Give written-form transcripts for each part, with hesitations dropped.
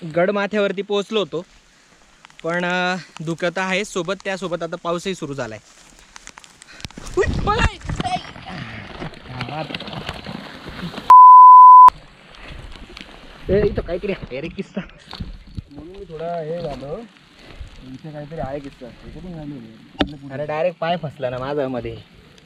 गडमाथ्यावरती पोहोचलो होतो, पण धुकं तर आहे सोबत, त्यासोबत आता पाऊसही सुरू झालाय. इथं काहीतरी आहे रे किस्सा, म्हणून मी थोडा हे झालो. इथे काहीतरी आहे किस्सा. अरे डायरेक्ट पाय फसला ना माझा मध्ये.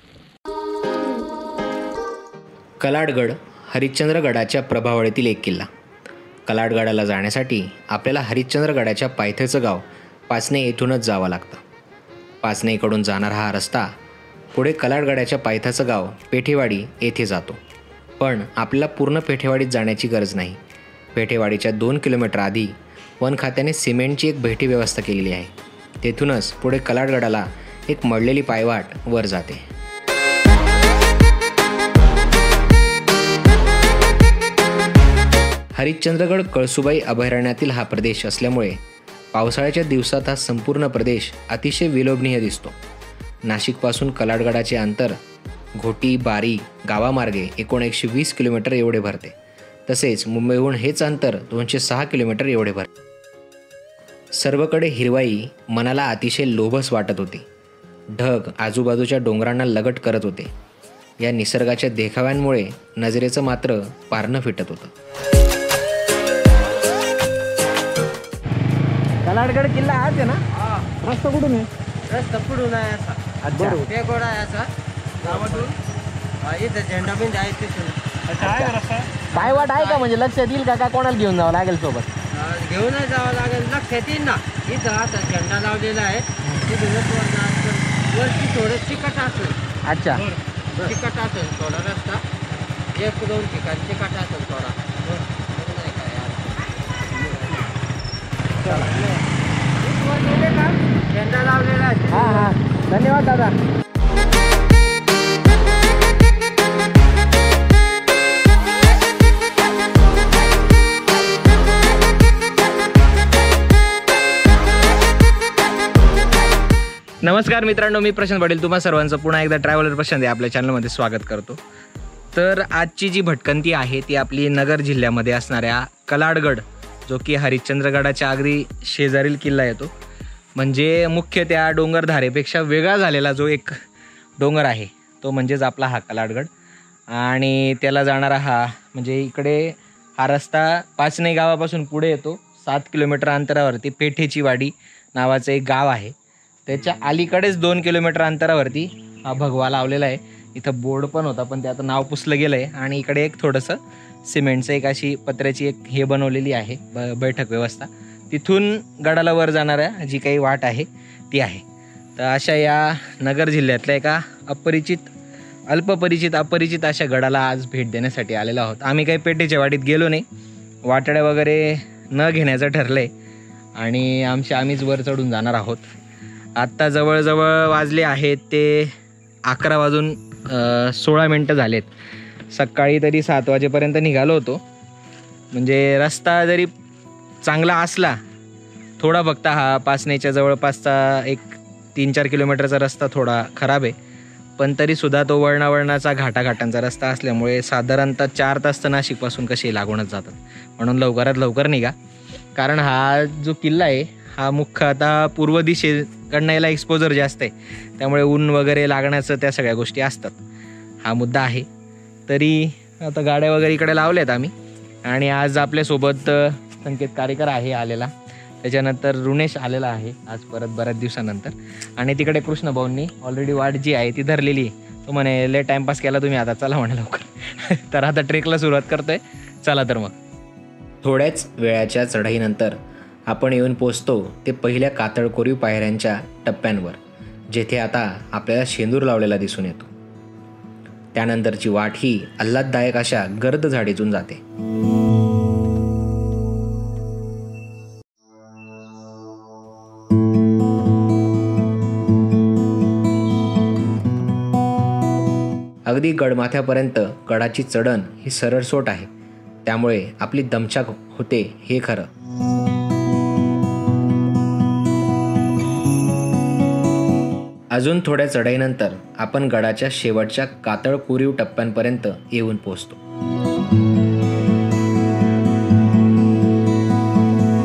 कलाडगड हरिश्चंद्रगडाच्या प्रभावळीतील एक किल्ला. कलाडगडाला जाण्यासाठी आपल्याला हरिश्चंद्रगडाच्या पायथ्याचं गाव पाचने येथूनच जावं लागतं. पाचनेकडून जाणारा हा रस्ता पुढे कलाडगडाच्या पायथ्याचं गाव पेठेवाडी येथे जातो. पण आपल्याला पूर्ण पेठेवाडीत जाण्याची गरज नाही. पेठेवाडीच्या 2 किलोमीटर आधी वन खात्याने सिमेंटची एक भेटी व्यवस्था केलेली आहे. तेथूनच पुढे कलाडगडाला एक मडलेली पायवाट वर जाते. हरिश्चंद्रगड कळसुबाई अभयारण्यातील हा प्रदेश असल्यामुळे पावसाळ्याच्या दिवसात हा संपूर्ण प्रदेश अतिशय विलोभनीय दिसतो. नाशिकपासून कलाडगडाचे अंतर घोटी बारी गावामार्गे एकूण 120 किलोमीटर एवढे भरते. तसेच मुंबईहून हेच अंतर 206 किलोमीटर एवढे भरते. सर्वकडे हिरवाई मनाला अतिशय लोभस वाटत होती. ढग आजूबाजूच्या डोंगरांना लगट करत होते. या निसर्गाच्या देखाव्यांमुळे नजरेचं मात्र पारणं फिटत होतं. कलाडगड किल्ला आहे ना? रस्ता कुठून आहे? रस्ता पुढून आहे असा. अच्छा. ते गोडा आहे असा गावातून इथं झेंडा बिंड आहे तिथून. अच्छा आहे रस्ता. पायवाट आहे का, म्हणजे लक्षात येईल का कोणाला घेऊन जावं लागेल सोबत? घेऊनच जावं लागेल, लक्षात येईल ना. इथं आता झेंडा लावलेला आहे तिथूनच वरती थोडं चिकट असेल. अच्छा. चिकट असेल थोडा रस्ता, 1-2 ठिकाणी चिकट असेल थोडा. झेंडा लावलेला आहे. हां हां, धन्यवाद दादा. नमस्कार मित्रांनो, मी प्रशांत पाटील तुम्हा सर्वांचं पुन्हा एकदा ट्रॅव्हलर प्रशांत या आपल्या चॅनलमध्ये स्वागत करतो. तर आजची जी भटकंती आहे ती आपली नगर जिल्ह्यामध्ये असणाऱ्या कलाडगड, जो की हरिश्चंद्रगडाच्या अगदी शेजारील किल्ला येतो. म्हणजे मुख्य त्या डोंगरधारेपेक्षा वेगळा झालेला जो एक डोंगर आहे तो म्हणजेच आपला हा कलाडगड. आणि त्याला जाणारा हा म्हणजे इकडे हा रस्ता पाचने गावापासून पुढे येतो. 7 किलोमीटर अंतरावरती पेठेची वाडी नावाचं एक गाव आहे. त्याच्या अलीकडेच 2 किलोमीटर अंतरावरती हा भगवा लावलेला आहे. इथं बोर्ड पण होता पण ते आता नाव पुसलं गेलं आहे. आणि इकडे एक थोडंसं सिमेंटचं एक अशी पत्र्याची एक हे बनवलेली आहे बैठक व्यवस्था. तिथून गडाला वर जाणाऱ्या जी काही वाट आहे ती आहे. तर अशा या नगर जिल्ह्यातल्या एका अपरिचित अशा गडाला आज भेट देण्यासाठी आलेलो आहोत. आम्ही काही पेठेच्या वाडीत गेलो नाही, वाटाड्या वगैरे न घेण्याचं ठरलं आहे आणि आम्हीच वर चढून जाणार आहोत. आत्ता जवळजवळ वाजले आहेत ते 11 वाजून 16 मिनटं झालेत. सकाळी तरी 7 वाजेपर्यंत निघालो होतो. म्हणजे रस्ता जरी चांगला असला, थोडा फक्त हा पाचनेच्या जवळपासचा एक 3-4 किलोमीटरचा रस्ता थोडा खराब आहे, पण तरीसुद्धा तो वळणाचा घाटांचा रस्ता असल्यामुळे साधारणतः 4 तास तर नाशिकपासून कसे लागूनच जातात. म्हणून लवकरात लवकर निघा, कारण हा जो किल्ला आहे हा मुख्य आता पूर्व दिशेकडनं याला एक्सपोजर जास्त आहे, त्यामुळे ऊन वगैरे लागण्याचं त्या सगळ्या गोष्टी असतात. हा मुद्दा आहे. तरी आता गाड्या वगैरे इकडे लावल्यात आम्ही. आणि आज आपल्यासोबत संकेत कारेकर आहे आलेला, त्याच्यानंतर ऋणेश आलेला आहे आज परत बऱ्याच दिवसानंतर. आणि तिकडे कृष्णभाऊंनी ऑलरेडी वाट जी आहे ती धरलेली आहे. तो म्हणे लय टाईमपास केला तुम्ही, आता चला म्हणे लवकर. तर आता ट्रेकला सुरुवात करतोय, चला तर मग. थोड्याच वेळाच्या चढाईनंतर आपण येऊन पोचतो ते पहिल्या कातळकोरीव पायऱ्यांच्या टप्प्यांवर, जेथे आता आपल्याला शेंदूर लावलेला दिसून येतो. त्यानंतरची वाट ही आल्हाददायक अशा गर्द झाडीतून जाते. अगदी गडमाथ्यापर्यंत गडाची चढण ही सरळसोट आहे, त्यामुळे आपली दमछाक होते हे खरं. अजून थोड्या चढाईनंतर आपण गडाच्या शेवटच्या कातळकोरीव टप्प्यांपर्यंत येऊन पोहोचतो.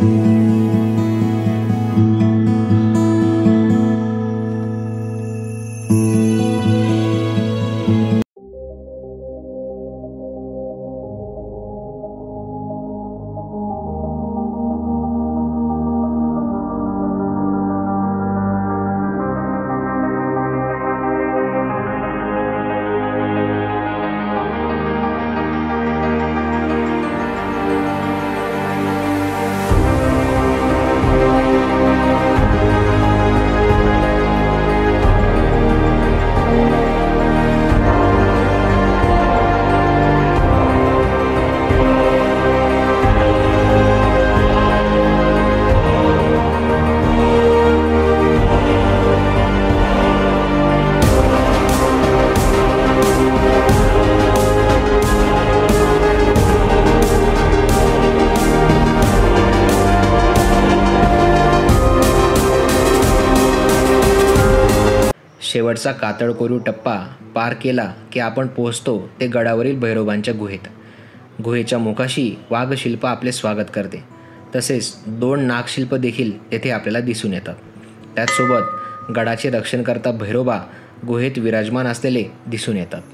शेवटचा कातळकोरू टप्पा पार केला की आपण पोहोचतो ते गडावरील भैरोबांच्या गुहेत. गुहेच्या मुखाशी वाघशिल्प आपले स्वागत करते. तसेच 2 नागशिल्प देखील तेथे आपल्याला दिसून येतात. त्याचसोबत गडाचे रक्षणकर्ता भैरोबा गुहेत विराजमान असलेले दिसून येतात.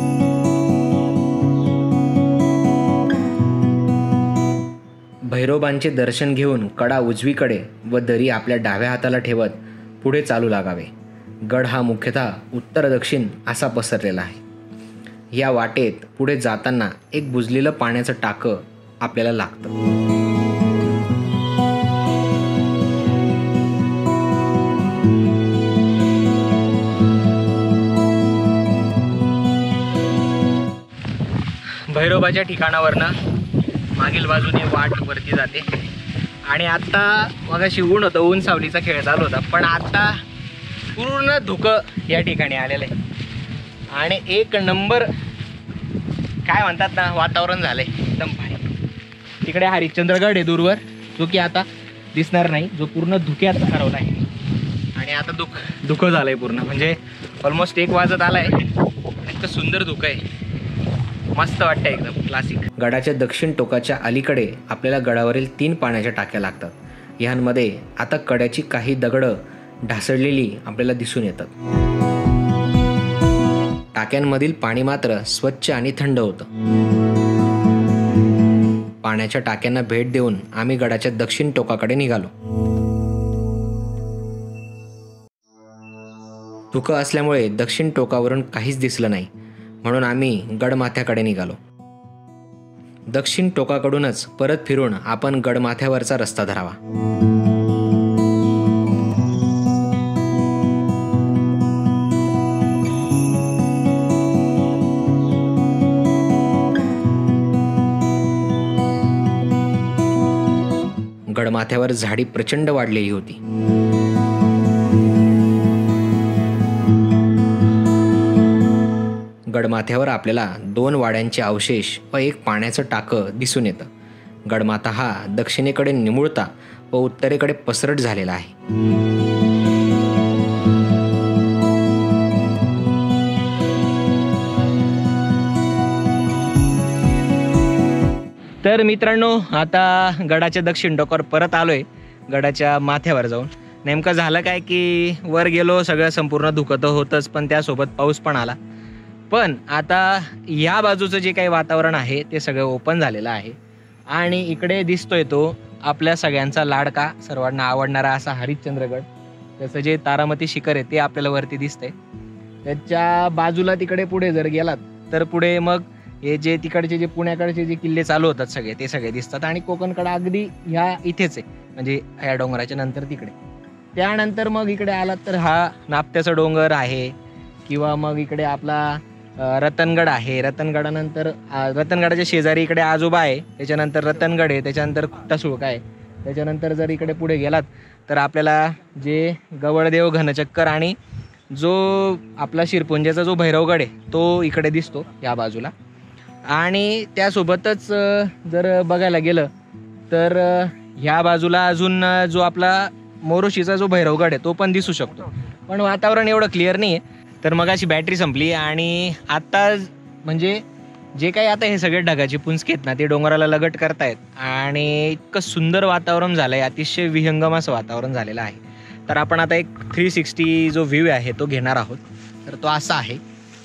भैरोबांचे दर्शन घेऊन कडा उजवीकडे व दरी आपल्या डाव्या हाताला ठेवत पुढे चालू लागावे. गड हा मुख्यतः उत्तर दक्षिण असा पसरलेला आहे. या वाटेत पुढे जाताना एक बुजलेलं पाण्याचं टाकं आपल्याला लागतं. भैरोबाच्या ठिकाणावरनं मागील बाजूने वाट वरती जाते आणि आत्ता मगाशी ऊन होतं, ऊन सावलीचा खेळ चालू होता, पण आता पूर्ण धुकं या ठिकाणी आलेलं आहे आणि एक नंबर काय म्हणतात ना वातावरण झालंय एकदम भारी. तिकडे हरिश्चंद्रगड आहे दूरवर, जो की आता दिसणार नाही, जो पूर्ण धुक्यात हरवला आहे आणि आता धुकं झालंय पूर्ण, म्हणजे ऑलमोस्ट 1 वाजत आलाय. इतकं सुंदर धुकं आहे, मस्त वाटतं एकदम क्लासिक. गडाच्या दक्षिण टोकाच्या अलीकडे आपल्याला गडावरील 3 पाण्याच्या टाक्या लागतात. ह्यांमध्ये आता कड्याची काही दगडं ढासळलेली आपल्याला दिसून येतात. टाक्यांमधील पाणी मात्र स्वच्छ आणि थंड होतं. पाण्याच्या टाक्यांना भेट देऊन आम्ही गडाच्या दक्षिण टोकाकडे निघालो. धुकं असल्यामुळे दक्षिण टोकावरून काहीच दिसलं नाही, म्हणून आम्ही गडमाथ्याकडे निघालो. दक्षिण टोकाकडूनच परत फिरून आपण गडमाथ्यावरचा रस्ता धरावा. गडमाथ्यावर झाडी प्रचंड वाढलेली होती. गडमाथ्यावर आपल्याला 2 वाड्यांचे अवशेष व एक पाण्याचं टाकं दिसून येतं. गडमाथा हा दक्षिणेकडे निमुळता व उत्तरेकडे पसरट झालेला आहे. तर मित्रांनो, आता गडाच्या दक्षिण टोकावर परत आलोय. गडाच्या माथ्यावर जाऊन नेमकं झालं काय की वर गेलो, सगळं संपूर्ण धुकं तर होतंच, पण त्यासोबत पाऊस पण आला. पण आता या बाजूचं जे काही वातावरण आहे ते सगळं ओपन झालेलं आहे आणि इकडे दिसतोय तो आपल्या सगळ्यांचा लाडका, सर्वांना आवडणारा असा हरिश्चंद्रगड. त्याचं जे तारामती शिखर आहे ते आपल्याला वरती दिसतंय. त्याच्या बाजूला तिकडे पुढे जर गेलात तर पुढे मग हे जे तिकडचे जे पुण्याकडचे जे किल्ले चालू होतात सगळे, ते सगळे दिसतात आणि कोकणकडा अगदी ह्या इथेच आहे, म्हणजे ह्या डोंगराच्या नंतर तिकडे. त्यानंतर मग इकडे आलात तर हा नाप्त्याचा डोंगर आहे, किंवा मग इकडे आपला रतनगड आहे. रतनगडानंतर रतनगडाच्या शेजारी इकडे आजोबा आहे, त्याच्यानंतर रतनगड आहे, त्याच्यानंतर खुट्टासुळका आहे. त्याच्यानंतर जर इकडे पुढे गेलात तर आपल्याला जे गवळदेव, घनचक्कर आणि जो आपला शिरपुंजेचा जो भैरवगड आहे तो इकडे दिसतो या बाजूला. आणि त्यासोबतच जर बघायला गेलं तर ह्या बाजूला अजून जो आपला मोरोशीचा जो भैरवगड आहे तो पण दिसू शकतो, पण वातावरण एवढं क्लिअर नाही आहे. तर मग अशी बॅटरी संपली आणि आता म्हणजे जे काही आता हे सगळे ढगाचे पुंजके आहेत ना ते डोंगराला लगट करतायत आणि इतकं सुंदर वातावरण झालं आहे, अतिशय विहंगम असं वातावरण झालेलं आहे. तर आपण आता एक 360 जो व्ह्यू आहे तो घेणार आहोत. तर तो असा आहे.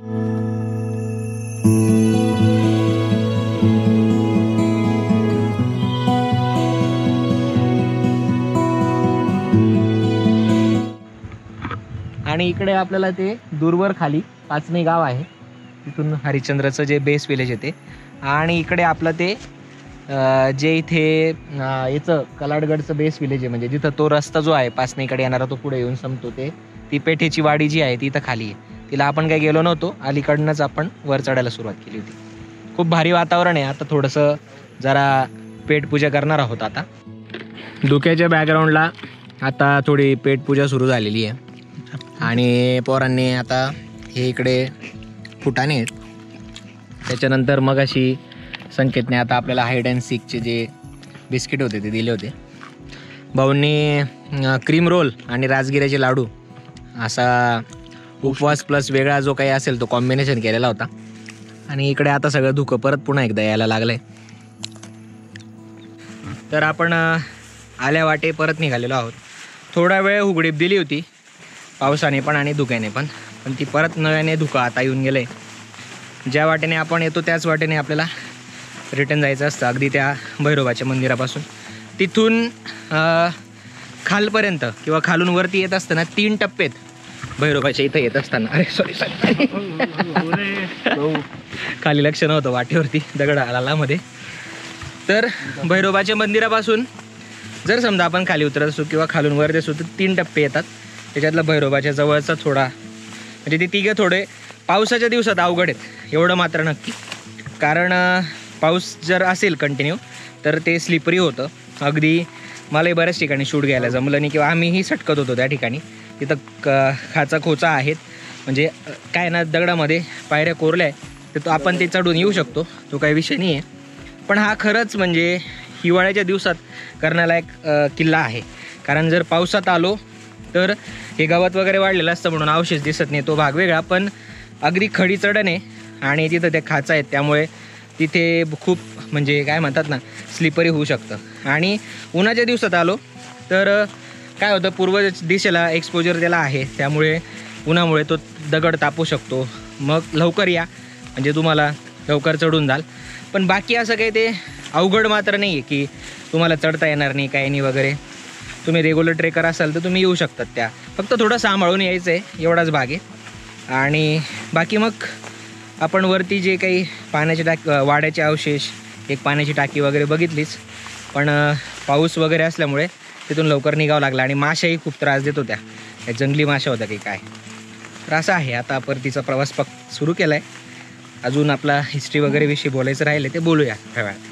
आणि इकडे आपल्याला ते दूरवर खाली पाचणी गाव आहे, तिथून हरिश्चंद्रचं जे बेस विलेज येते. आणि इकडे आपलं ते जे इथे याचं कलाडगडचं बेस विलेज आहे, म्हणजे जिथं तो रस्ता जो आहे पाचणीकडे येणारा तो पुढे येऊन संपतो, ते ती पेठेची वाडी जी आहे ती इथं खाली आहे. तिला आपण काही गेलो नव्हतो, अलीकडनंच आपण वर चढायला सुरुवात केली होती. खूप भारी वातावरण आहे. आता थोडंसं जरा पेटपूजा करणार आहोत. आता धुक्याच्या बॅकग्राऊंडला आता थोडी पेटपूजा सुरू झालेली आहे आणि पोरांनी आता हे इकडे फुटाणे आहेत. त्याच्यानंतर मग अशी संकेतने आता आपल्याला हाईड अँड सीकचे जे बिस्किट होते ते दिले होते. भाऊंनी क्रीम रोल आणि राजगिऱ्याचे लाडू असा उपवास प्लस वेगळा जो काही असेल तो कॉम्बिनेशन केलेला होता. आणि इकडे आता सगळं धुकं परत पुन्हा एकदा यायला लागलं आहे. तर आपण आल्या वाटे परत निघालेलो आहोत. थोडा वेळ उघडीप दिली होती पावसाने पण आणि धुक्याने पण ती परत नव्याने धुकं आता येऊन गेलं आहे. ज्या वाटेने आपण येतो त्याच वाटेने आपल्याला रिटर्न जायचं असतं, अगदी त्या भैरोबाच्या मंदिरापासून. तिथून खालपर्यंत किंवा खालून वरती येत असताना 3 टप्पेत भैरोबाच्या इथं येत असताना. अरे सॉरी खाली लक्ष नव्हतं, वाटेवरती दगड आला मध्ये. तर भैरोबाच्या मंदिरापासून जर समजा आपण खाली उतरत असू किंवा खालून वरती असू तर 3 टप्पे येतात. त्याच्यातलं भैरोबाच्या जवळचा थोडा म्हणजे ते तिघे थोडे पावसाच्या दिवसात अवघड आहेत एवढं मात्र नक्की. कारण पाऊस जर असेल कंटिन्यू तर ते स्लिपरी होतं. अगदी मलाही बऱ्याच ठिकाणी शूट घ्यायला जमलं नाही किंवा आम्हीही सटकत होतो त्या ठिकाणी. तिथं खाचा खोचा आहेत, म्हणजे काय ना दगडामध्ये पायऱ्या कोरल्या आहे तर तो आपण ते चढून येऊ शकतो, तो काही विषय नाही आहे. पण हा खरंच म्हणजे हिवाळ्याच्या दिवसात करण्याला एक किल्ला आहे. कारण जर पावसात आलो तर हे गवत वगैरे वाढलेलं असतं म्हणून अवशेष दिसत नाही, तो भाग वेगळा. पण अगदी खडी चढण आहे आणि तिथं ते खाचा आहेत त्यामुळे तिथे खूप म्हणजे काय म्हणतात ना स्लिपरी होऊ शकतं. आणि उन्हाच्या दिवसात आलो तर काय होतं, पूर्व दिशेला एक्सपोजर त्याला आहे त्यामुळे उन्हामुळे तो दगड तापू शकतो. मग लवकर या म्हणजे तुम्हाला लवकर चढून जाल. पण बाकी असं काही ते अवघड मात्र नाही आहे की तुम्हाला चढता येणार नाही काही नाही वगैरे. तुम्ही रेग्युलर ट्रेकर असाल तर तुम्ही येऊ शकतात. त्या फक्त थोडं सांभाळून यायचं आहे एवढाच भाग आहे. आणि बाकी मग आपण वरती जे काही पाण्याचे वाड्याचे अवशेष, एक पाण्याची टाकी वगैरे बघितलीच. पण पाऊस वगैरे असल्यामुळे तिथून लवकर निघावं लागलं आणि माशाही खूप त्रास देत होत्या, त्या जंगली माशा होत्या की काय. तर असं आहे. आता परतीचा प्रवास सुरू केला आहे. अजून आपला हिस्ट्री वगैरे विषयी बोलायचं राहिले ते बोलूया थोड्या वेळात.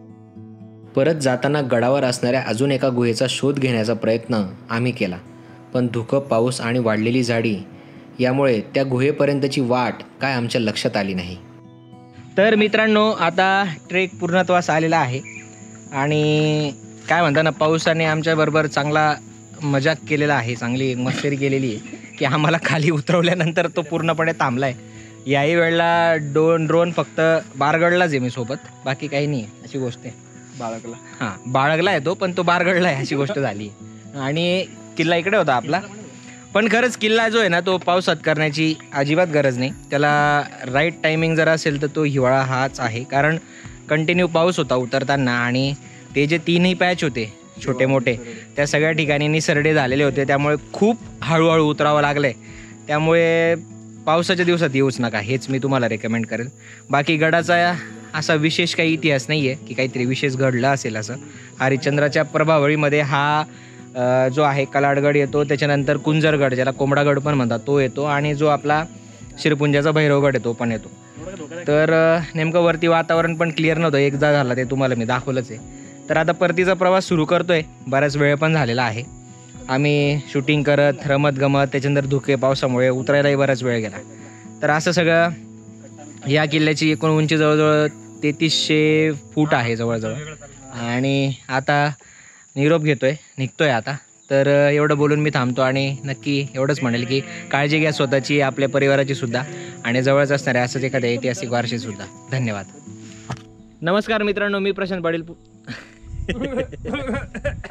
परत जाताना गडावर असणाऱ्या अजून एका गुहेचा शोध घेण्याचा प्रयत्न आम्ही केला, पण धुकं, पाऊस आणि वाढलेली झाडी यामुळे त्या गुहेपर्यंतची वाट काय आमच्या लक्षात आली नाही. तर मित्रांनो, आता ट्रेक पूर्णत्वास आलेला आहे आणि काय म्हणता ना, पावसाने आमच्याबरोबर चांगला मजाक केलेला आहे, चांगली मस्करी केलेली आहे की आम्हाला खाली उतरवल्यानंतर तो पूर्णपणे थांबला आहे. याही वेळेला ड्रोन फक्त बारगडलाच आहे मी सोबत, बाकी काही नाही आहे अशी गोष्ट आहे. बाळगला, हां बाळगला आहे तो, पण तो बारगडला आहे अशी गोष्ट झाली. आणि किल्ला इकडे होता आपला. पण खरंच किल्ला जो आहे ना तो पावसात करण्याची अजिबात गरज नाही. त्याला राईट टायमिंग जर असेल तर तो हिवाळा हाच आहे. कारण कंटिन्यू पाऊस होता उतरताना आणि ते जे 3ही पॅच होते छोटे मोठे त्या सगळ्या ठिकाणी निसरडे झालेले होते, त्यामुळे खूप हळूहळू उतरावं लागलं आहे. त्यामुळे पावसाच्या दिवसात येऊच नका, हेच मी तुम्हाला रेकमेंड करेल. बाकी गडाचा असा विशेष काही इतिहास नाही आहे की काहीतरी विशेष घडलं असेल असं. हरिश्चंद्राच्या प्रभावळीमध्ये हा जो आहे कलाडगड येतो, त्याच्यानंतर कुंजरगड ज्याला कोंबडागड पण म्हणतात तो येतो आणि जो आपला शिरपुंजाचा भैरवगड आहे तो पण येतो. तर नेमकं वरती वातावरण पण क्लिअर नव्हतं, एकदा झाला ते तुम्हाला मी दाखवलंच आहे. तर आता परतीचा प्रवास सुरू करतोय. बराच वेळ पण झालेला आहे. आम्ही शूटिंग करत रमत गमत त्याच्यानंतर धुके पावसामुळे उतरायलाही बराच वेळ गेला. तर असं सगळं या किल्ल्याची एकूण उंची जवळजवळ 3300 फूट आहे जवळजवळ. आणि आता निरोप निघतोय आता. तर एवढं बोलून मी थांबतो आणि नक्की एवढंच म्हणेल की काळजी घ्या स्वतःची, आपल्या परिवाराची सुद्धा आणि जवळच असणाऱ्या असंच एखाद्या ऐतिहासिक वारशीसुद्धा. धन्यवाद. नमस्कार मित्रांनो, मी प्रशांत पाटील.